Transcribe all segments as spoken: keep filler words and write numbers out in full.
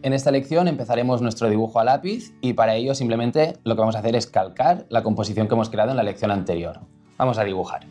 En esta lección empezaremos nuestro dibujo a lápiz y para ello simplemente lo que vamos a hacer es calcar la composición que hemos creado en la lección anterior. Vamos a dibujar.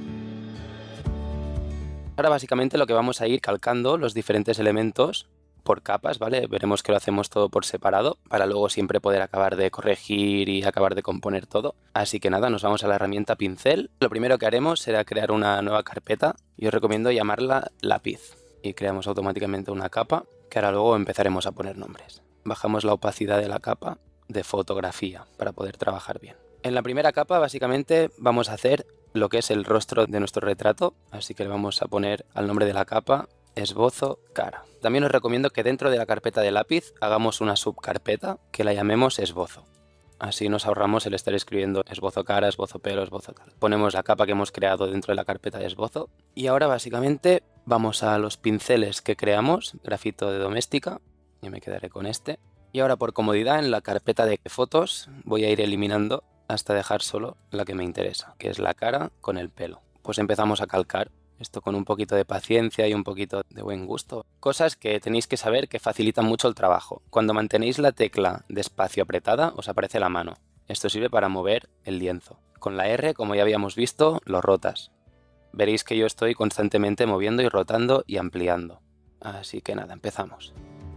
Ahora básicamente lo que vamos a ir calcando los diferentes elementos por capas, ¿vale? Veremos que lo hacemos todo por separado para luego siempre poder acabar de corregir y acabar de componer todo. Así que nada, nos vamos a la herramienta pincel. Lo primero que haremos será crear una nueva carpeta. Yo os recomiendo llamarla lápiz y creamos automáticamente una capa que ahora luego empezaremos a poner nombres. Bajamos la opacidad de la capa de fotografía para poder trabajar bien. En la primera capa básicamente vamos a hacer lo que es el rostro de nuestro retrato, así que le vamos a poner al nombre de la capa esbozo cara. También os recomiendo que dentro de la carpeta de lápiz hagamos una subcarpeta que la llamemos esbozo. Así nos ahorramos el estar escribiendo esbozo cara, esbozo pelo, esbozo tal. Ponemos la capa que hemos creado dentro de la carpeta de esbozo. Y ahora básicamente vamos a los pinceles que creamos, grafito de doméstica. Yo me quedaré con este. Y ahora por comodidad en la carpeta de fotos voy a ir eliminando hasta dejar solo la que me interesa, que es la cara con el pelo. Pues empezamos a calcar. Esto con un poquito de paciencia y un poquito de buen gusto. Cosas que tenéis que saber que facilitan mucho el trabajo. Cuando mantenéis la tecla despacio apretada, os aparece la mano. Esto sirve para mover el lienzo. Con la R, como ya habíamos visto, lo rotas. Veréis que yo estoy constantemente moviendo y rotando y ampliando. Así que nada, empezamos.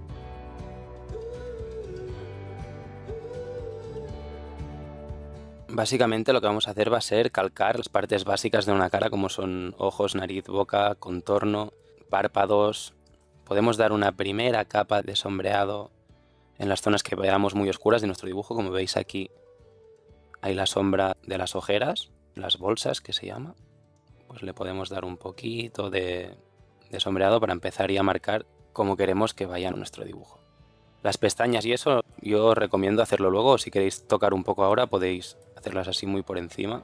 Básicamente lo que vamos a hacer va a ser calcar las partes básicas de una cara como son ojos, nariz, boca, contorno, párpados. Podemos dar una primera capa de sombreado en las zonas que veamos muy oscuras de nuestro dibujo. Como veis aquí hay la sombra de las ojeras, las bolsas que se llama. Pues le podemos dar un poquito de, de sombreado para empezar ya a marcar cómo queremos que vaya nuestro dibujo. Las pestañas y eso yo os recomiendo hacerlo luego. Si queréis tocar un poco ahora podéis hacerlas así muy por encima.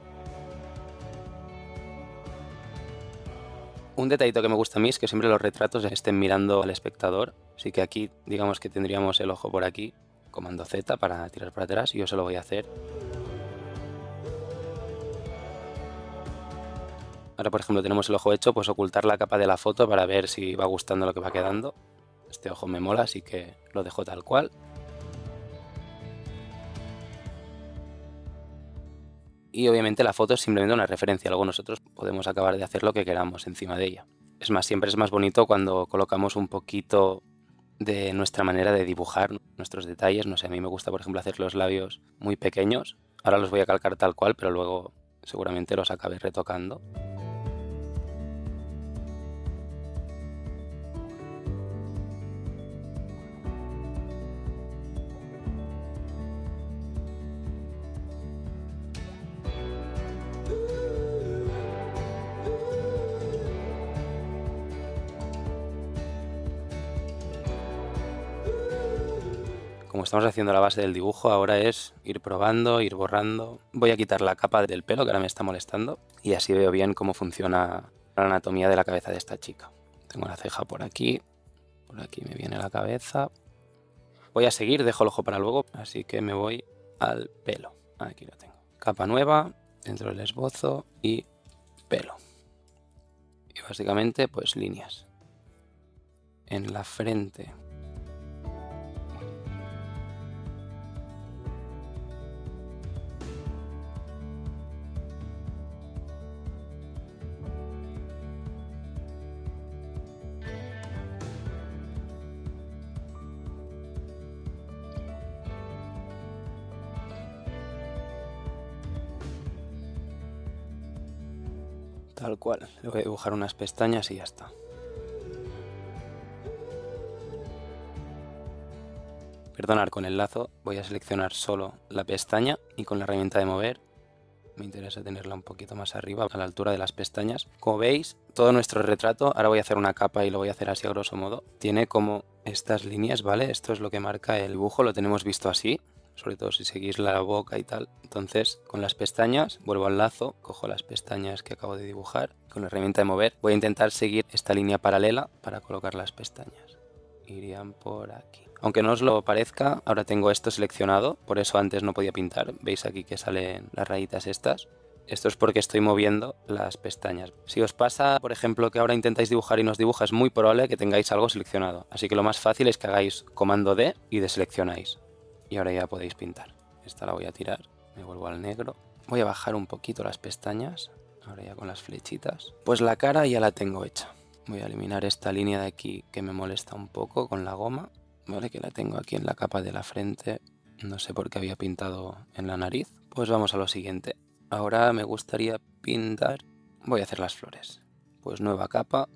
Un detallito que me gusta a mí es que siempre los retratos estén mirando al espectador. Así que aquí digamos que tendríamos el ojo por aquí. Comando Z para tirar para atrás y yo se lo voy a hacer. Ahora por ejemplo tenemos el ojo hecho, pues ocultar la capa de la foto para ver si va gustando lo que va quedando. Este ojo me mola, así que lo dejo tal cual. Y obviamente la foto es simplemente una referencia, luego nosotros podemos acabar de hacer lo que queramos encima de ella. Es más, siempre es más bonito cuando colocamos un poquito de nuestra manera de dibujar, nuestros detalles. No sé, a mí me gusta por ejemplo hacer los labios muy pequeños. Ahora los voy a calcar tal cual, pero luego seguramente los acabe retocando. Como estamos haciendo la base del dibujo, ahora es ir probando, ir borrando. Voy a quitar la capa del pelo que ahora me está molestando y así veo bien cómo funciona la anatomía de la cabeza de esta chica. Tengo la ceja por aquí, por aquí me viene la cabeza. Voy a seguir, dejo el ojo para luego, así que me voy al pelo. Aquí lo tengo. Capa nueva, dentro del esbozo y pelo. Y básicamente pues líneas. En la frente. Tal cual, le voy a dibujar unas pestañas y ya está. Perdonad, con el lazo voy a seleccionar solo la pestaña y con la herramienta de mover me interesa tenerla un poquito más arriba, a la altura de las pestañas. Como veis, todo nuestro retrato, ahora voy a hacer una capa y lo voy a hacer así a grosso modo, tiene como estas líneas, ¿vale? Esto es lo que marca el dibujo, lo tenemos visto así. Sobre todo si seguís la boca y tal. Entonces con las pestañas vuelvo al lazo, cojo las pestañas que acabo de dibujar, con la herramienta de mover voy a intentar seguir esta línea paralela para colocar las pestañas. Irían por aquí. Aunque no os lo parezca, ahora tengo esto seleccionado, por eso antes no podía pintar. Veis aquí que salen las rayitas estas. Esto es porque estoy moviendo las pestañas. Si os pasa, por ejemplo, que ahora intentáis dibujar y no os dibuja, es muy probable que tengáis algo seleccionado. Así que lo más fácil es que hagáis comando D y deseleccionáis. Y ahora ya podéis pintar. Esta la voy a tirar, me vuelvo al negro. Voy a bajar un poquito las pestañas, ahora ya con las flechitas. Pues la cara ya la tengo hecha. Voy a eliminar esta línea de aquí que me molesta un poco con la goma. Vale, que la tengo aquí en la capa de la frente. No sé por qué había pintado en la nariz. Pues vamos a lo siguiente. Ahora me gustaría pintar... Voy a hacer las flores. Pues nueva capa.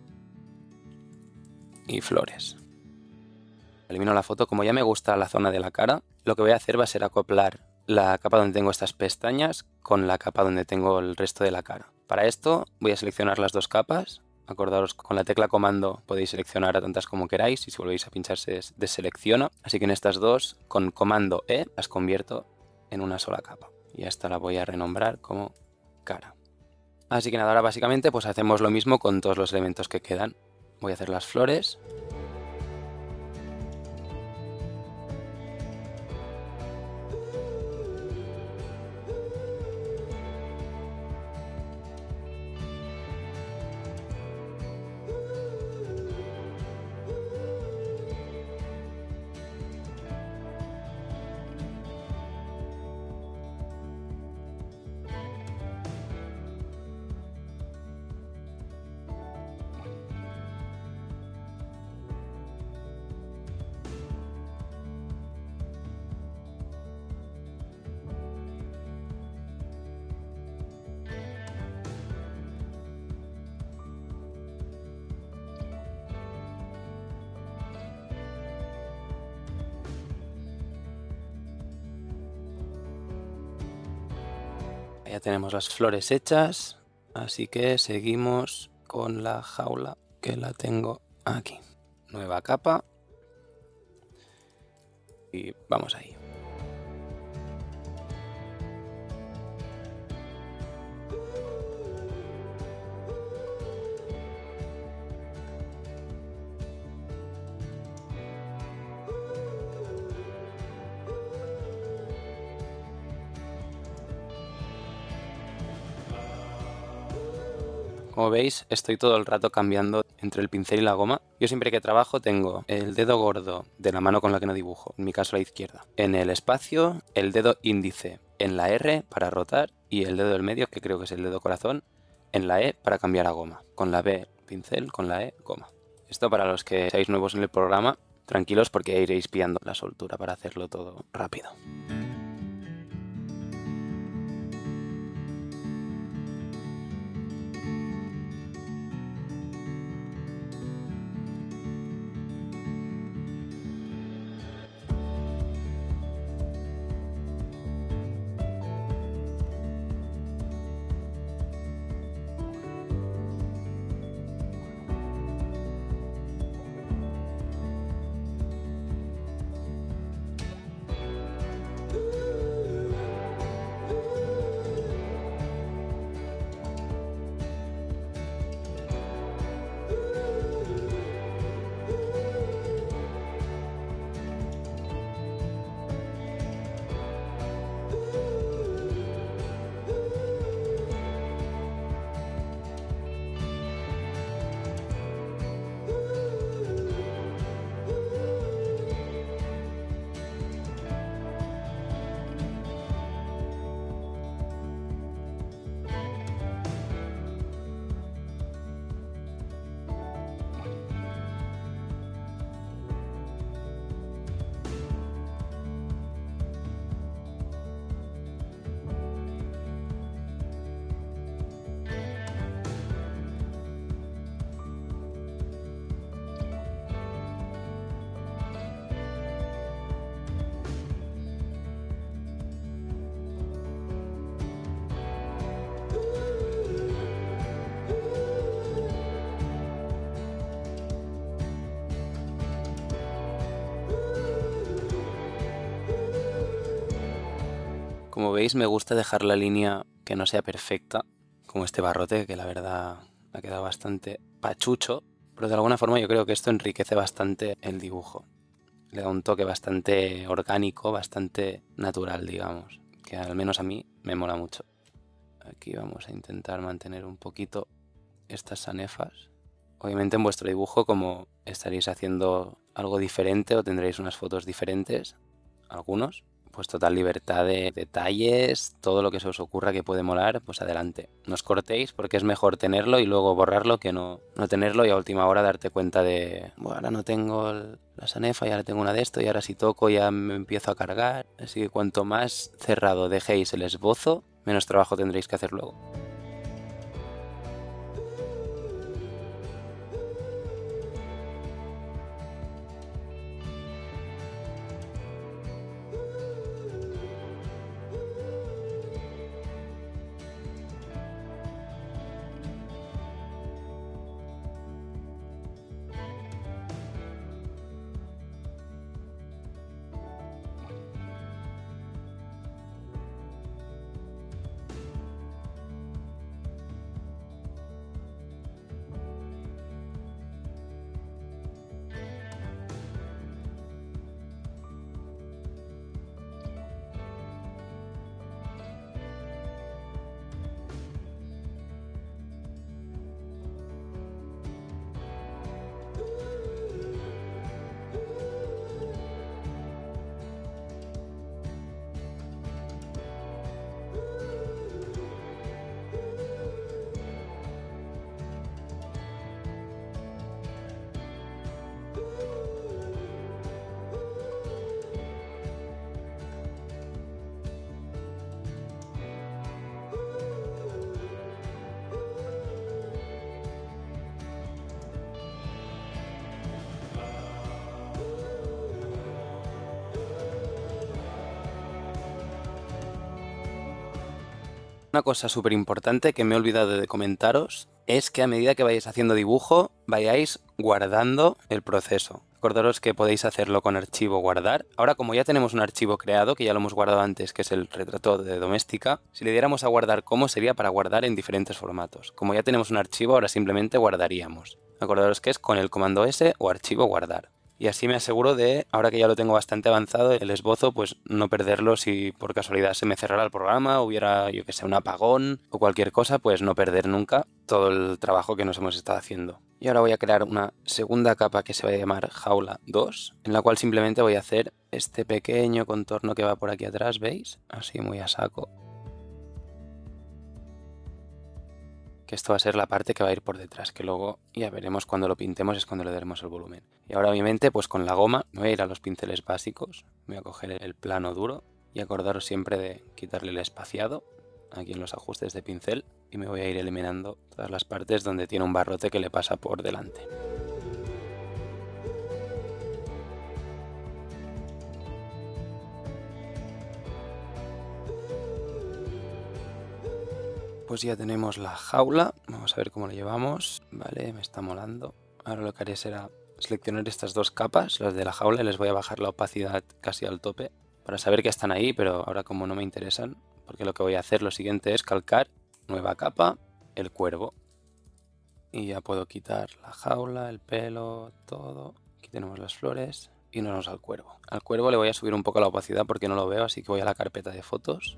Y flores. Elimino la foto. Como ya me gusta la zona de la cara, lo que voy a hacer va a ser acoplar la capa donde tengo estas pestañas con la capa donde tengo el resto de la cara. Para esto voy a seleccionar las dos capas. Acordaros, con la tecla comando podéis seleccionar a tantas como queráis y si volvéis a pinchar se deselecciona. Así que en estas dos, con comando E, las convierto en una sola capa. Y esta la voy a renombrar como cara. Así que nada, ahora básicamente pues hacemos lo mismo con todos los elementos que quedan. Voy a hacer las flores. Ya tenemos las flores hechas, así que seguimos con la jaula que la tengo aquí. Nueva capa y vamos ahí. Como veis, estoy todo el rato cambiando entre el pincel y la goma. Yo siempre que trabajo tengo el dedo gordo de la mano con la que no dibujo, en mi caso la izquierda, en el espacio, el dedo índice en la R para rotar y el dedo del medio, que creo que es el dedo corazón, en la E para cambiar a goma. Con la B pincel, con la E goma. Esto para los que seáis nuevos en el programa, tranquilos porque iréis pillando la soltura para hacerlo todo rápido. Como veis, me gusta dejar la línea que no sea perfecta, como este barrote, que la verdad ha quedado bastante pachucho, pero de alguna forma yo creo que esto enriquece bastante el dibujo. Le da un toque bastante orgánico, bastante natural, digamos, que al menos a mí me mola mucho. Aquí vamos a intentar mantener un poquito estas sanefas. Obviamente en vuestro dibujo, como estaréis haciendo algo diferente o tendréis unas fotos diferentes, algunos, pues total libertad de detalles, todo lo que se os ocurra que puede molar, pues adelante. No os cortéis porque es mejor tenerlo y luego borrarlo que no, no tenerlo y a última hora darte cuenta de, bueno, ahora no tengo el- la sanefa y ahora tengo una de esto y ahora si toco ya me empiezo a cargar. Así que cuanto más cerrado dejéis el esbozo, menos trabajo tendréis que hacer luego. Una cosa súper importante que me he olvidado de comentaros es que a medida que vayáis haciendo dibujo, vayáis guardando el proceso. Acordaros que podéis hacerlo con archivo guardar. Ahora, como ya tenemos un archivo creado, que ya lo hemos guardado antes, que es el retrato de doméstica, si le diéramos a guardar cómo sería para guardar en diferentes formatos. Como ya tenemos un archivo, ahora simplemente guardaríamos. Acordaros que es con el comando S o archivo guardar. Y así me aseguro de, ahora que ya lo tengo bastante avanzado, el esbozo, pues no perderlo si por casualidad se me cerrara el programa, hubiera, yo que sé, un apagón o cualquier cosa, pues no perder nunca todo el trabajo que nos hemos estado haciendo. Y ahora voy a crear una segunda capa que se va a llamar jaula dos, en la cual simplemente voy a hacer este pequeño contorno que va por aquí atrás, ¿veis? Así muy a saco. Que esto va a ser la parte que va a ir por detrás, que luego ya veremos cuando lo pintemos, es cuando le daremos el volumen. Y ahora obviamente pues con la goma me voy a ir a los pinceles básicos, voy a coger el plano duro y acordaros siempre de quitarle el espaciado aquí en los ajustes de pincel y me voy a ir eliminando todas las partes donde tiene un barrote que le pasa por delante. Pues ya tenemos la jaula, vamos a ver cómo lo llevamos. Vale, me está molando. Ahora lo que haré será seleccionar estas dos capas, las de la jaula, y les voy a bajar la opacidad casi al tope para saber que están ahí, pero ahora como no me interesan, porque lo que voy a hacer lo siguiente es calcar nueva capa, el cuervo. Y ya puedo quitar la jaula, el pelo, todo. Aquí tenemos las flores y nos vamos al cuervo. Al cuervo le voy a subir un poco la opacidad porque no lo veo, así que voy a la carpeta de fotos.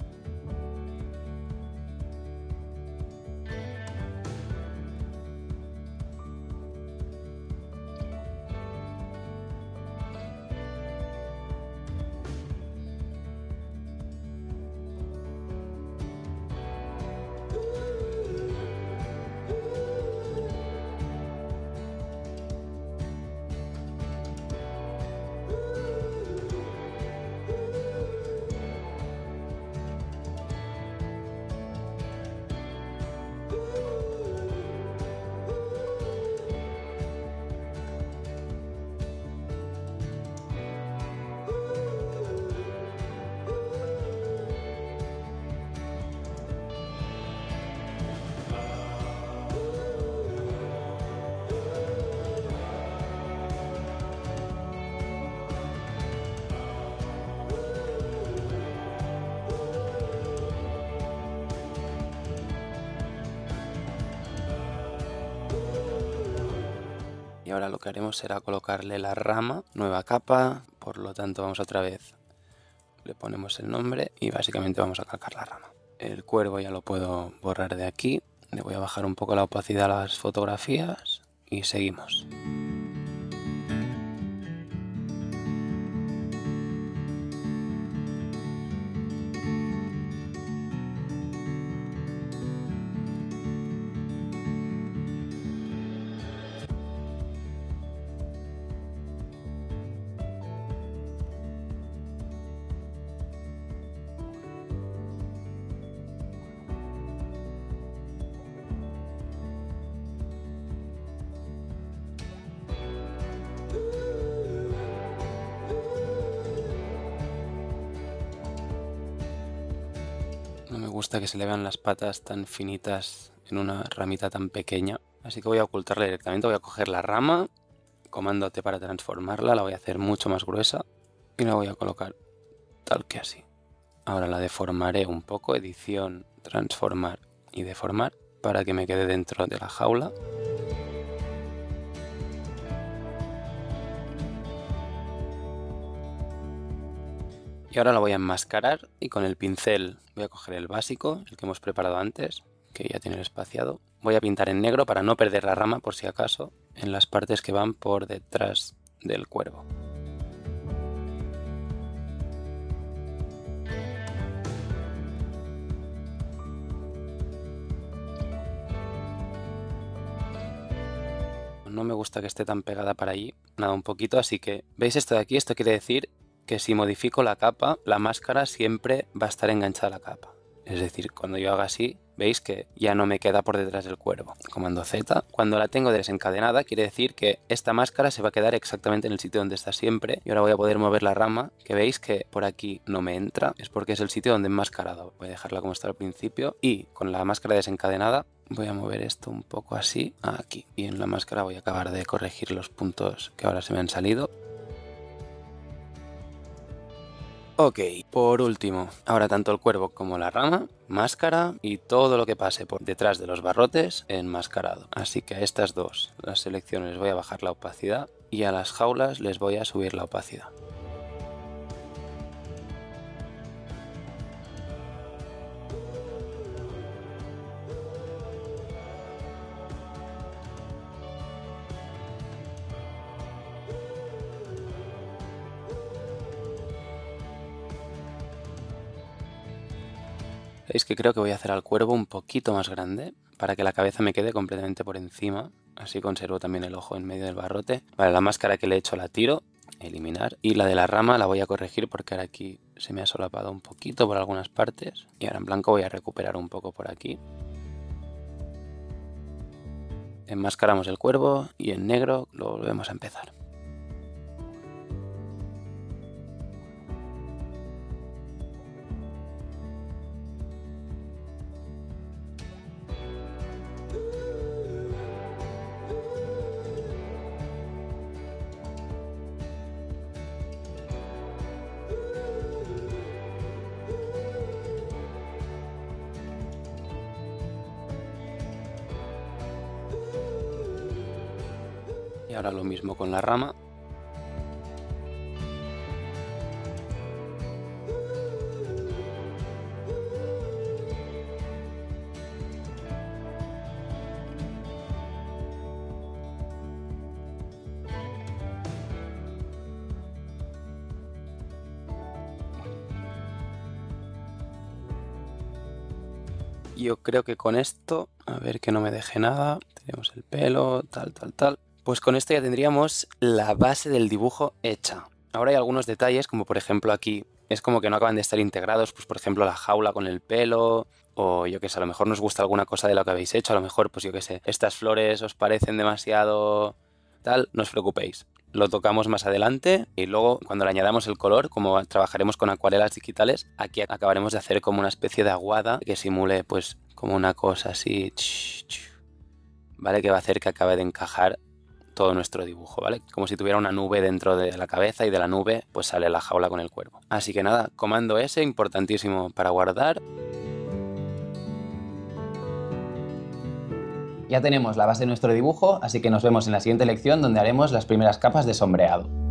Y ahora lo que haremos será colocarle la rama, nueva capa, por lo tanto vamos otra vez, le ponemos el nombre y básicamente vamos a calcar la rama. El cuervo ya lo puedo borrar de aquí. Le voy a bajar un poco la opacidad a las fotografías y seguimos. No me gusta que se le vean las patas tan finitas en una ramita tan pequeña, así que voy a ocultarla directamente. Voy a coger la rama, comando T para transformarla, la voy a hacer mucho más gruesa y la voy a colocar tal que así. Ahora la deformaré un poco, edición, transformar y deformar, para que me quede dentro de la jaula. Y ahora la voy a enmascarar y con el pincel voy a coger el básico, el que hemos preparado antes, que ya tiene el espaciado. Voy a pintar en negro para no perder la rama por si acaso en las partes que van por detrás del cuervo. No me gusta que esté tan pegada para allí, nada, un poquito, así que ¿veis esto de aquí? Esto quiere decir que si modifico la capa, la máscara siempre va a estar enganchada a la capa. Es decir, cuando yo haga así, veis que ya no me queda por detrás del cuervo. Comando Z. Cuando la tengo desencadenada, quiere decir que esta máscara se va a quedar exactamente en el sitio donde está siempre. Y ahora voy a poder mover la rama, que veis que por aquí no me entra. Es porque es el sitio donde he enmascarado. Voy a dejarla como está al principio. Y con la máscara desencadenada, voy a mover esto un poco así, aquí. Y en la máscara voy a acabar de corregir los puntos que ahora se me han salido. Ok, por último, ahora tanto el cuervo como la rama, máscara y todo lo que pase por detrás de los barrotes enmascarado. Así que a estas dos, las selecciones, les voy a bajar la opacidad y a las jaulas les voy a subir la opacidad. Veis que creo que voy a hacer al cuervo un poquito más grande para que la cabeza me quede completamente por encima. Así conservo también el ojo en medio del barrote. Vale, la máscara que le he hecho la tiro, eliminar. Y la de la rama la voy a corregir porque ahora aquí se me ha solapado un poquito por algunas partes. Y ahora en blanco voy a recuperar un poco por aquí. Enmascaramos el cuervo y en negro lo volvemos a empezar. Y ahora lo mismo con la rama. Yo creo que con esto, a ver que no me deje nada, tenemos el pelo, tal, tal, tal. Pues con esto ya tendríamos la base del dibujo hecha. Ahora hay algunos detalles, como por ejemplo aquí, es como que no acaban de estar integrados, pues por ejemplo la jaula con el pelo, o yo qué sé, a lo mejor nos gusta alguna cosa de lo que habéis hecho, a lo mejor, pues yo qué sé, estas flores os parecen demasiado tal, no os preocupéis. Lo tocamos más adelante y luego cuando le añadamos el color, como trabajaremos con acuarelas digitales, aquí acabaremos de hacer como una especie de aguada que simule pues como una cosa así, ¿vale? Que va a hacer que acabe de encajar todo nuestro dibujo, ¿vale? Como si tuviera una nube dentro de la cabeza y de la nube pues sale la jaula con el cuervo. Así que nada, comando S, importantísimo para guardar. Ya tenemos la base de nuestro dibujo, así que nos vemos en la siguiente lección donde haremos las primeras capas de sombreado.